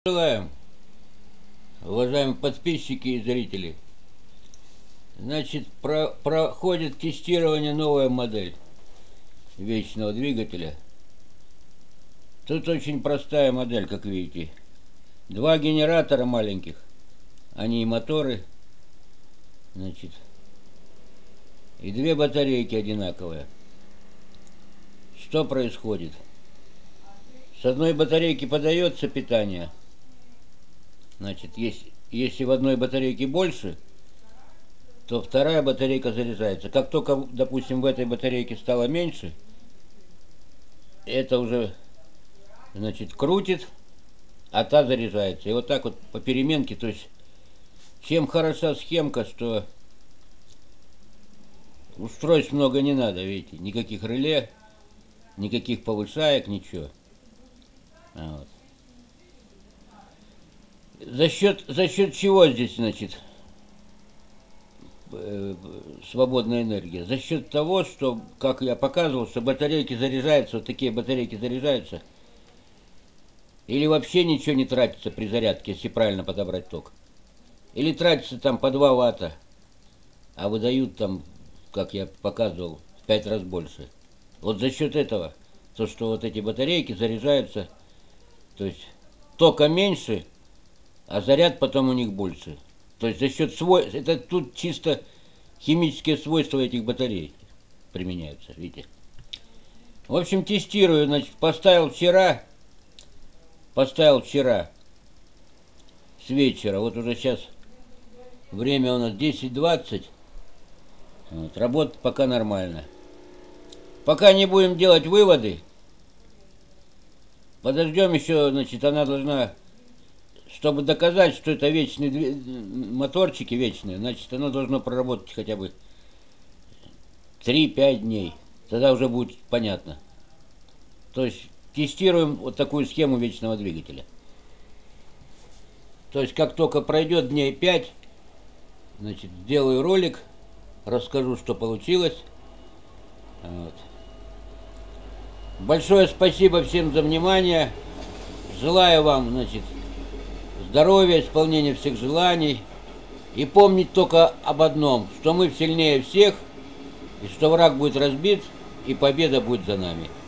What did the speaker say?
Желаем, уважаемые подписчики и зрители. Значит, проходит тестирование новая модель вечного двигателя. Тут очень простая модель, как видите. Два генератора маленьких, они и моторы, значит, и две батарейки одинаковые. Что происходит? С одной батарейки подается питание. Значит, если в одной батарейке больше, то вторая батарейка заряжается. Как только, допустим, в этой батарейке стало меньше, это уже, значит, крутит, а та заряжается. И вот так вот по переменке. То есть, чем хороша схемка, что устройств много не надо, видите, никаких реле, никаких повышаек, ничего. Вот. За счет чего здесь, значит, свободная энергия? За счет того, что, как я показывал, что батарейки заряжаются, вот такие батарейки заряжаются, или вообще ничего не тратится при зарядке, если правильно подобрать ток. Или тратится там по 2 ватта, а выдают там, как я показывал, в 5 раз больше. Вот за счет этого, то, что вот эти батарейки заряжаются, то есть тока меньше, а заряд потом у них больше. То есть за счет свойств, это тут чисто химические свойства этих батарей применяются, видите. В общем, тестирую, значит, поставил вчера с вечера, вот уже сейчас время у нас 10:20, вот, работает пока нормально. Пока не будем делать выводы, подождем еще, значит, она должна... Чтобы доказать, что это вечные моторчики вечные, значит, оно должно проработать хотя бы 3-5 дней. Тогда уже будет понятно. То есть тестируем вот такую схему вечного двигателя. То есть как только пройдет дней 5, значит, сделаю ролик, расскажу, что получилось. Вот. Большое спасибо всем за внимание. Желаю вам, значит, здоровья, исполнения всех желаний. И помнить только об одном, что мы сильнее всех, и что враг будет разбит, и победа будет за нами.